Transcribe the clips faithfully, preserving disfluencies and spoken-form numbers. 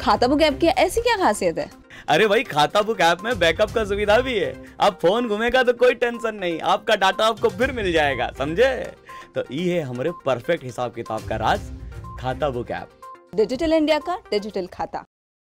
खाता book app की ऐसी क्या खासियत है? अरे भाई, खाता बुक ऐप में बैकअप का सुविधा भी है। अब फोन घूमेगा तो कोई टेंशन नहीं, आपका डाटा आपको फिर मिल जाएगा, समझे? तो ये है हमारे परफेक्ट हिसाब किताब का राज, Khatabook app. Digital India का डिजिटल खाता।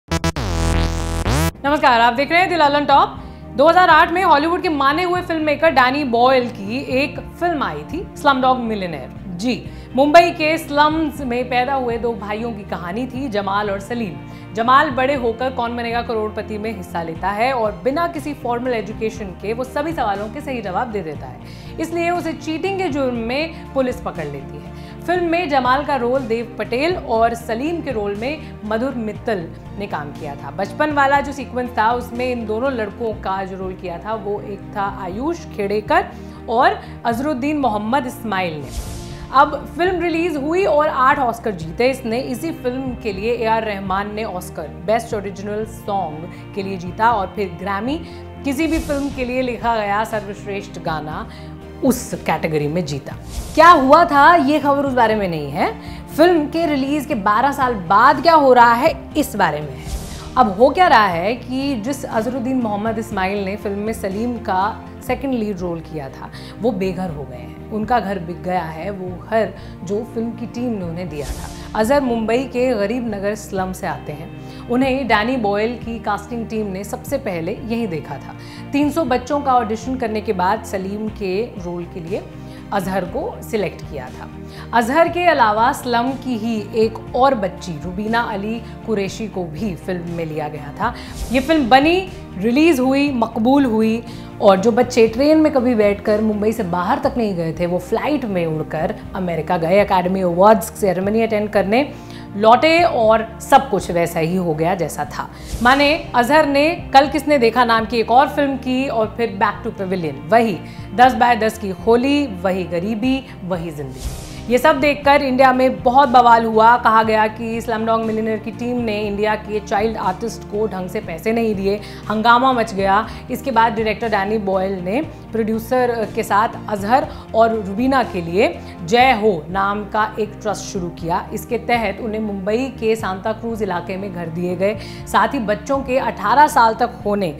नमस्कार, आप देख रहे हैं द ललन टॉप। दो हज़ार आठ में हॉलीवुड के माने हुए फिल्म मेकर डैनी बॉयल की एक फिल्म आई थी, स्लमडॉग मिलियनेयर। जी, मुंबई के स्लम्स में पैदा हुए दो भाइयों की कहानी थी, जमाल और सलीम। जमाल बड़े होकर कौन बनेगा करोड़पति में हिस्सा लेता है और बिना किसी फॉर्मल एजुकेशन के वो सभी सवालों के सही जवाब दे देता है, इसलिए उसे चीटिंग के जुर्म में पुलिस पकड़ लेती है। फिल्म में जमाल का रोल देव पटेल और सलीम के रोल में मधुर मित्तल ने काम किया था। बचपन वाला जो सीक्वेंस था उसमें इन दोनों लड़कों का जो रोल किया था वो एक था आयुष खेड़ेकर और अजरुद्दीन मोहम्मद इस्माइल ने। अब फिल्म रिलीज हुई और आठ ऑस्कर जीते इसने। इसी फिल्म के लिए ए आर रहमान ने ऑस्कर बेस्ट ओरिजिनल सॉन्ग के लिए जीता और फिर ग्रैमी किसी भी फिल्म के लिए लिखा गया सर्वश्रेष्ठ गाना उस कैटेगरी में जीता। क्या हुआ था ये खबर उस बारे में नहीं है, फिल्म के रिलीज के बारह साल बाद क्या हो रहा है इस बारे में है। अब हो क्या रहा है कि जिस अजरुद्दीन मोहम्मद इस्माइल ने फिल्म में सलीम का सेकंड लीड रोल किया था वो बेघर हो गए हैं, उनका घर बिक गया है, वो घर जो फिल्म की टीम ने उन्हें दिया था। अजहर मुंबई के गरीब नगर स्लम से आते हैं, उन्हें डैनी बॉयल की कास्टिंग टीम ने सबसे पहले यही देखा था। तीन सौ बच्चों का ऑडिशन करने के बाद सलीम के रोल के लिए अजहर को सिलेक्ट किया था। अजहर के अलावा स्लम की ही एक और बच्ची रुबीना अली कुरैशी को भी फिल्म में लिया गया था। ये फिल्म बनी, रिलीज हुई, मकबूल हुई और जो बच्चे ट्रेन में कभी बैठकर मुंबई से बाहर तक नहीं गए थे वो फ्लाइट में उड़कर अमेरिका गए, एकेडमी अवार्ड्स सेरेमनी अटेंड करने लौटे और सब कुछ वैसा ही हो गया जैसा था। माने अजहर ने कल किसने देखा नाम की एक और फिल्म की और फिर बैक टू पेविलियन, वही दस बाय दस की होली, वही गरीबी, वही जिंदगी। ये सब देखकर इंडिया में बहुत बवाल हुआ। कहा गया कि स्लमडॉग मिलियनेयर की टीम ने इंडिया के चाइल्ड आर्टिस्ट को ढंग से पैसे नहीं दिए, हंगामा मच गया। इसके बाद डायरेक्टर डैनी बॉयल ने प्रोड्यूसर के साथ अजहर और रुबीना के लिए जय हो नाम का एक ट्रस्ट शुरू किया। इसके तहत उन्हें मुंबई के सांता क्रूज इलाके में घर दिए गए, साथ ही बच्चों के अठारह साल तक होने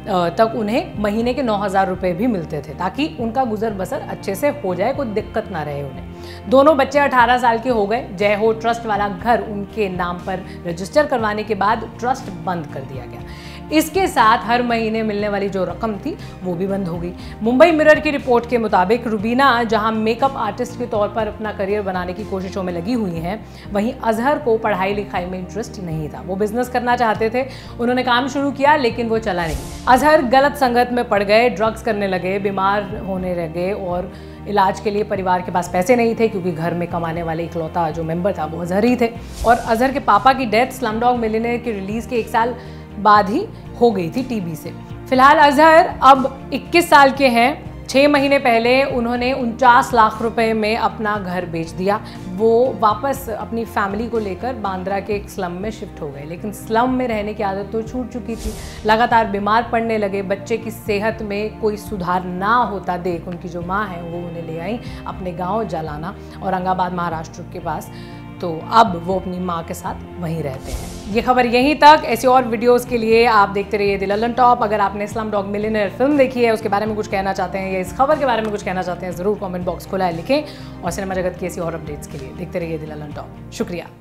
तक उन्हें महीने के नौ हज़ार रुपये भी मिलते थे ताकि उनका गुजर बसर अच्छे से हो जाए, कोई दिक्कत ना रहे उन्हें। दोनों बच्चे अठारह साल के हो गए। जय हो ट्रस्ट वाला घर उनके नाम पर रजिस्टर करवाने के बाद ट्रस्ट बंद कर दिया गया। इसके साथ हर महीने मिलने वाली जो रकम थी वो भी बंद हो गई। मुंबई मिरर की रिपोर्ट के मुताबिक रुबीना जहां मेकअप आर्टिस्ट के तौर पर अपना करियर बनाने की कोशिशों में लगी हुई हैं, वहीं अजहर को पढ़ाई लिखाई में इंटरेस्ट नहीं था। वो बिजनेस करना चाहते थे, उन्होंने काम शुरू किया लेकिन वो चला नहीं। अजहर गलत संगत में पड़ गए, ड्रग्स करने लगे, बीमार होने लगे और इलाज के लिए परिवार के पास पैसे नहीं थे क्योंकि घर में कमाने वाले इकलौता जो मेंबर था वो अजहर ही थे। और अजहर के पापा की डेथ स्लमडॉग मिलियनेयर की रिलीज के एक साल बाद ही हो गई थी टीबी से। फिलहाल अजहर अब इक्कीस साल के हैं। छः महीने पहले उन्होंने उनचास लाख रुपए में अपना घर बेच दिया। वो वापस अपनी फैमिली को लेकर बांद्रा के एक स्लम में शिफ्ट हो गए, लेकिन स्लम में रहने की आदत तो छूट चुकी थी। लगातार बीमार पड़ने लगे। बच्चे की सेहत में कोई सुधार ना होता देख उनकी जो माँ है वो उन्हें ले आई अपने गाँव जालाना औरंगाबाद महाराष्ट्र के पास। तो अब वो अपनी माँ के साथ वहीं रहते हैं। ये खबर यहीं तक। ऐसे और वीडियोस के लिए आप देखते रहिए द ललन टॉप। अगर आपने स्लमडॉग मिलियनेयर फिल्म देखी है, उसके बारे में कुछ कहना चाहते हैं या इस खबर के बारे में कुछ कहना चाहते हैं, ज़रूर कमेंट बॉक्स खुला है लिखें। और सिनेमा जगत की ऐसी और अपडेट्स के लिए देखते रहिए द ललन टॉप। शुक्रिया।